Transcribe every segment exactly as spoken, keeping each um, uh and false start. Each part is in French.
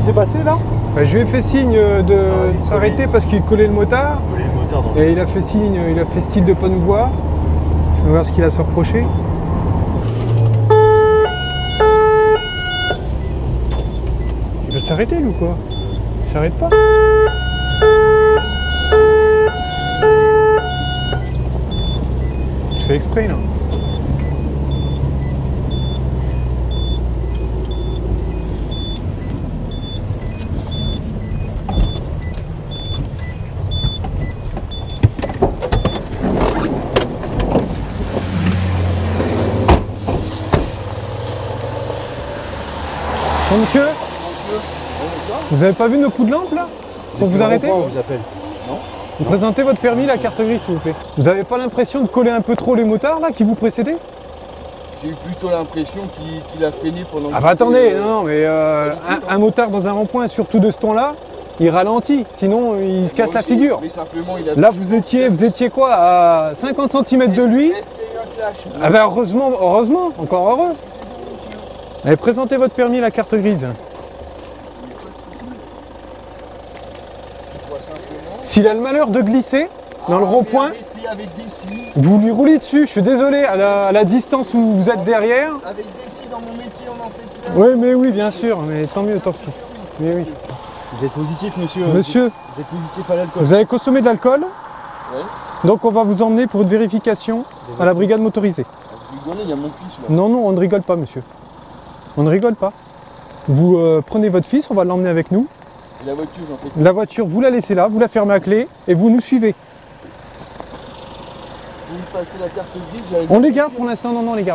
qui s'est passé là? Bah, je lui ai fait signe de, de s'arrêter parce qu'il collait le motard. Coller le motard dans le... Et il a fait signe, il a fait style de pas nous voir. On va voir ce qu'il a à se reprocher. Il veut s'arrêter lui ou quoi? Il s'arrête pas. Je fais exprès là. Bon, monsieur, vous avez pas vu nos coups de lampe là? Pour vous arrêter? On vous appelle. Non. Vous présentez votre permis, la carte grise s'il vous plaît. Vous avez pas l'impression de coller un peu trop les motards là qui vous précédaient? J'ai eu plutôt l'impression qu'il qu'il a freiné pendant... Ah bah attendez, euh... non mais euh, un, un motard dans un rond-point, surtout de ce ton-là, il ralentit, sinon il se casse Moi la aussi, figure. Mais simplement, il a Là vous étiez, vous étiez quoi, à cinquante centimètres de lui? Ah bah heureusement, heureusement, encore heureux. Allez, présentez votre permis, la carte grise. S'il a le malheur de glisser dans le rond-point, vous lui roulez dessus. Je suis désolé, à la, à la distance où vous êtes derrière. Avec des scies dans mon métier, on en fait plein. Oui, mais oui, bien sûr, mais tant mieux, tant pis. Mais oui. Vous êtes positif, monsieur? Monsieur, vous êtes positif à l'alcool? vous avez consommé de l'alcool? Oui. Donc on va vous emmener pour une vérification à la brigade motorisée. Vous rigolez, il y a mon fils là. Non, non, on ne rigole pas, monsieur. On ne rigole pas. Vous euh, prenez votre fils, on va l'emmener avec nous. Et la voiture, j'en fais. La voiture, vous la laissez là, vous la fermez à clé et vous nous suivez. Vous me passez la carte grise. On les garde pour l'instant, non, non, on les garde.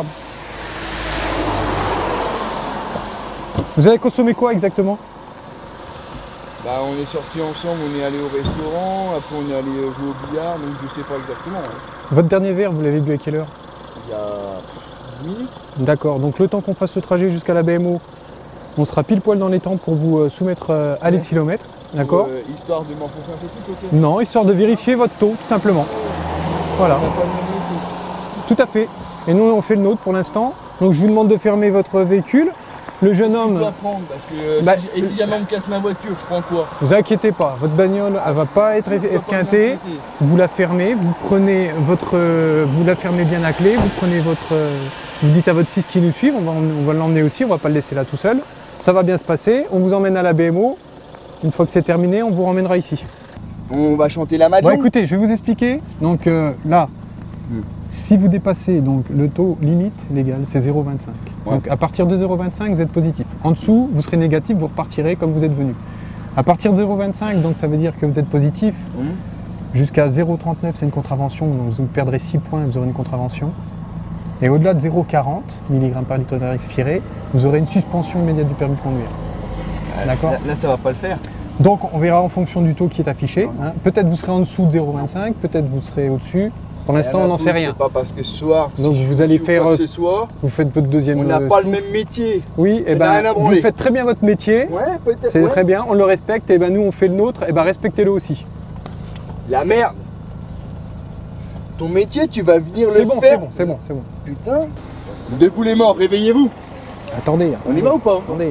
Vous avez consommé quoi exactement? Bah, on est sortis ensemble, on est allé au restaurant, après on est allé jouer au billard, donc je sais pas exactement. Hein. Votre dernier verre, vous l'avez bu à quelle heure? Il y a dix minutes. D'accord, donc le temps qu'on fasse le trajet jusqu'à la B M O, on sera pile poil dans les temps pour vous euh, soumettre euh, à l'éthylomètre. D'accord. Euh, histoire de m'enfoncer un peu plus, ok? Non, histoire de vérifier votre taux, tout simplement. Voilà. On n'a pas de Tout à fait. Et nous, on fait le nôtre pour l'instant. Donc je vous demande de fermer votre véhicule. Le jeune Je homme... dois prendre parce que Bah, si, et si jamais on me casse ma voiture, je prends quoi? Vous inquiétez pas, votre bagnole, elle va pas être esquintée. Vous la fermez, vous prenez votre, euh, vous la fermez bien à clé. Vous prenez votre, euh, vous dites à votre fils qu'il nous suive. On va, on va l'emmener aussi. On va pas le laisser là tout seul. Ça va bien se passer. On vous emmène à la B M O. Une fois que c'est terminé, on vous ramènera ici. On va chanter la Bon, Madeleine. écoutez, je vais vous expliquer. Donc euh, là, Hmm. si vous dépassez donc le taux limite légal, c'est zéro virgule vingt-cinq. Ouais. Donc à partir de zéro virgule vingt-cinq, vous êtes positif. En dessous, vous serez négatif, vous repartirez comme vous êtes venu. À partir de zéro virgule vingt-cinq, donc ça veut dire que vous êtes positif. Mmh. Jusqu'à zéro virgule trente-neuf, c'est une contravention, donc vous perdrez six points, vous aurez une contravention. Et au-delà de zéro virgule quarante milligrammes par litre d'air expiré, vous aurez une suspension immédiate du permis de conduire. D'accord. Là, là, ça va pas le faire. Donc on verra en fonction du taux qui est affiché. Hein. Peut-être vous serez en dessous de zéro virgule vingt-cinq, peut-être vous serez au-dessus. Pour l'instant, on n'en sait rien. C'est pas parce que ce soir, Donc si vous je allez joue faire, pas ce soir, vous faites votre deuxième. on n'a euh, pas le souffle. même métier. Oui, et Ça n'a ben rien à vous branler. faites très bien votre métier. Ouais, peut-être. C'est ouais. très bien, on le respecte. Et ben nous on fait le nôtre. Et ben respectez-le aussi. La merde. Ton métier, tu vas venir le C'est bon, faire. c'est bon, c'est bon, c'est bon. Putain. Debout les morts, réveillez-vous. Attendez. On y va ou pas? Attendez.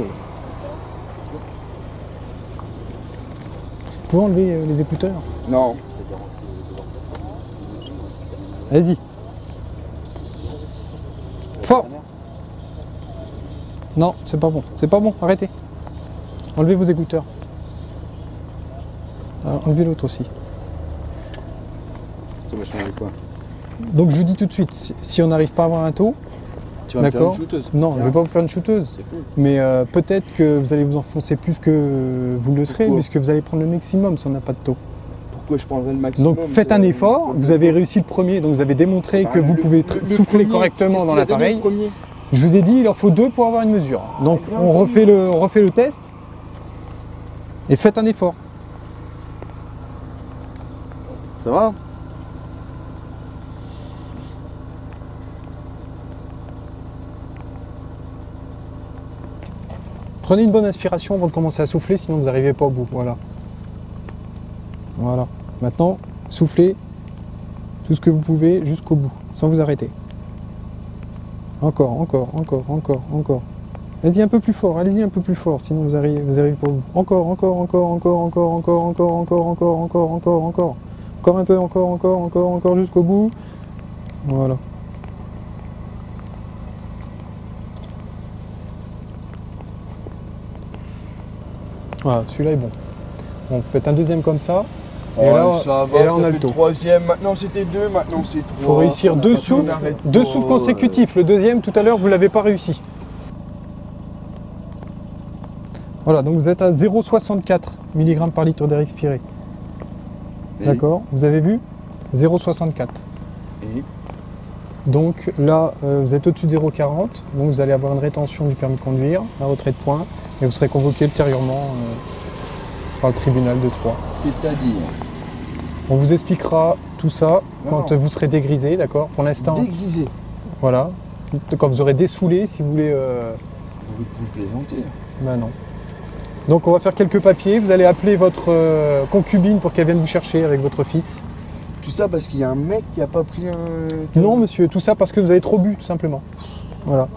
Vous pouvez enlever euh, les écouteurs? Non. Allez-y. Fort. Non, c'est pas bon. C'est pas bon, arrêtez. Enlevez vos écouteurs. Alors, enlevez l'autre aussi. Ça va changer quoi? Donc je vous dis tout de suite, si, si on n'arrive pas à avoir un taux, Tu vas me faire une d'accord. shooteuse. Non, je ne vais pas vous faire une shooteuse. C'est cool. Mais euh, peut-être que vous allez vous enfoncer plus que vous le serez, Pourquoi? puisque vous allez prendre le maximum si on n'a pas de taux. Pourquoi je prendrais le maximum? Donc faites un de- effort, vous avez réussi le premier, donc vous avez démontré Bah, que vous le- pouvez le- le souffler premier, correctement qu'est-ce dans qu'il a donné, l'appareil. le premier Je vous ai dit, il en faut deux pour avoir une mesure. Donc bien on sûr. refait, le, on refait le test et faites un effort. Ça va? Prenez une bonne inspiration avant de commencer à souffler, sinon vous n'arrivez pas au bout. Voilà. Voilà. Maintenant, soufflez tout ce que vous pouvez jusqu'au bout, sans vous arrêter. Encore, encore, encore, encore, encore. Allez-y un peu plus fort, allez-y un peu plus fort, sinon vous arrivez, vous arrivez pour vous. Encore, encore, encore, encore, encore, encore, encore, encore, encore, encore, encore, encore. Encore un peu, encore, encore, encore, encore jusqu'au bout. Voilà. Voilà, celui-là est bon. Bon, vous faites un deuxième comme ça. Et Oh, là, ça va, et là on ça a fait le taux. Troisième, maintenant c'était deux, maintenant c'est trois. Il faut réussir deux Après, on souffles, arrête deux pas, souffles consécutifs. Le deuxième, tout à l'heure, vous ne l'avez pas réussi. Voilà, donc vous êtes à zéro virgule soixante-quatre milligrammes par litre d'air expiré. Et- D'accord, vous avez vu zéro virgule soixante-quatre. et- Donc là, euh, vous êtes au-dessus de zéro virgule quarante, donc vous allez avoir une rétention du permis de conduire, un retrait de points, et vous serez convoqué ultérieurement euh, par le tribunal de Troyes. C'est-à-dire On vous expliquera tout ça quand Non. vous serez dégrisé, d'accord? Pour l'instant, dégrisé. voilà. Quand vous aurez dessoulé, si vous voulez... euh, Vous, vous plaisantez. Ben non. Donc on va faire quelques papiers, vous allez appeler votre euh, concubine pour qu'elle vienne vous chercher avec votre fils. Tout ça parce qu'il y a un mec qui a pas pris un... Non monsieur, tout ça parce que vous avez trop bu, tout simplement. Voilà.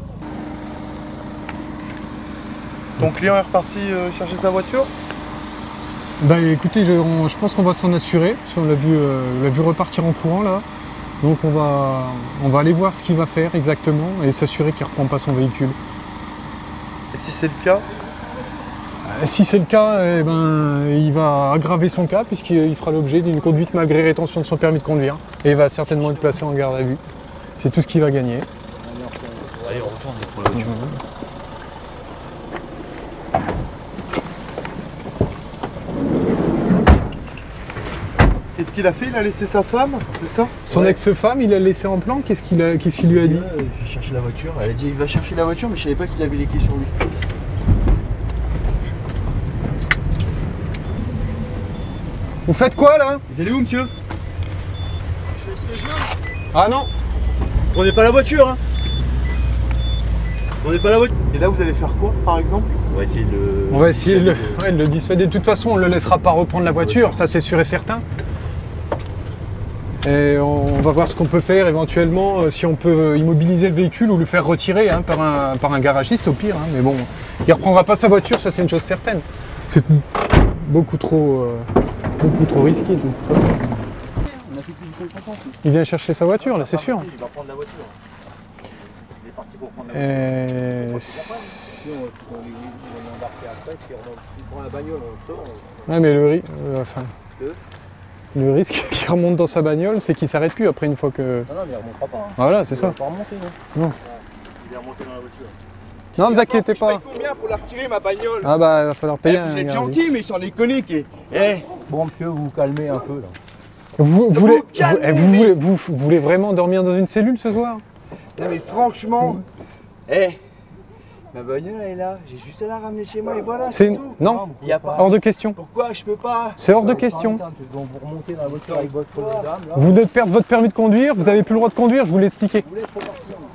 Ton client est reparti euh, chercher sa voiture? Ben écoutez, je, on- je pense qu'on va s'en assurer, parce qu'on l'a vu, euh, on l'a vu repartir en courant là. Donc on va, on va aller voir ce qu'il va faire exactement et s'assurer qu'il ne reprend pas son véhicule. Et si c'est le cas? Euh, Si c'est le cas, eh ben, il va aggraver son cas puisqu'il fera l'objet d'une conduite malgré rétention de son permis de conduire et il va certainement être placé en garde à vue. C'est tout ce qu'il va gagner. Allez, on retourne pour la voiture. Qu'est-ce qu'il a fait? Il a laissé sa femme, c'est ça? Son Ouais. ex-femme, il l'a laissé en plan, qu'est-ce qu'il a- qu'est-ce qu'il lui a dit? Il va chercher la voiture. Elle a dit il va chercher la voiture, mais je savais pas qu'il avait les clés sur lui. Vous faites quoi là? Vous allez où, monsieur? Ah non. Prenez pas la voiture, hein. Prenez pas la voiture. Et là, vous allez faire quoi, par exemple? On va essayer de le. On va essayer de le, ouais, de le dissuader. De toute façon, on ne le laissera pas reprendre la voiture, ça c'est sûr et certain. Et on va voir ce qu'on peut faire éventuellement, euh, si on peut immobiliser le véhicule ou le faire retirer hein, par, un, par un garagiste au pire. hein. Mais bon, il ne reprendra pas sa voiture, ça c'est une chose certaine. C'est beaucoup trop, euh, beaucoup trop risqué. de toute façon. On a fait plus de confiance. Il vient chercher sa voiture, là, c'est sûr. Il va prendre la voiture. Il est parti pour prendre la Et... Sinon, on est embarqué après, puis on prend la bagnole, on sort. Ouais, mais le, ri- euh, enfin, Que le risque qu'il remonte dans sa bagnole, c'est qu'il s'arrête plus après une fois que... Non, non, mais il remontera pas. Hein. Voilà, c'est Il ça. va pas remonter, non. Il est remonté dans la voiture. Non, vous inquiétez Je paye pas. combien pour la retirer, ma bagnole? Ah bah, il va falloir payer Eh, un vous êtes garagiste. gentil, mais sans déconner. qui- Eh, Bon, monsieur, vous vous calmez un peu là. Vous, vous voulez, vous, calmez, eh, vous mais- voulez, vous, vous voulez vraiment dormir dans une cellule ce soir? non, mais franchement, eh, ma bagnole elle est là. J'ai juste à la ramener chez moi et voilà. C'est C'est tout. non, Il y a pas. hors de question. Pourquoi je peux pas? C'est hors de question. Donc vous remontez dans la voiture avec votre dame là. Vous venez de perdre votre permis de conduire, vous n'avez plus le droit de conduire, je vous l'ai expliqué. Vous voulez être reparti, hein.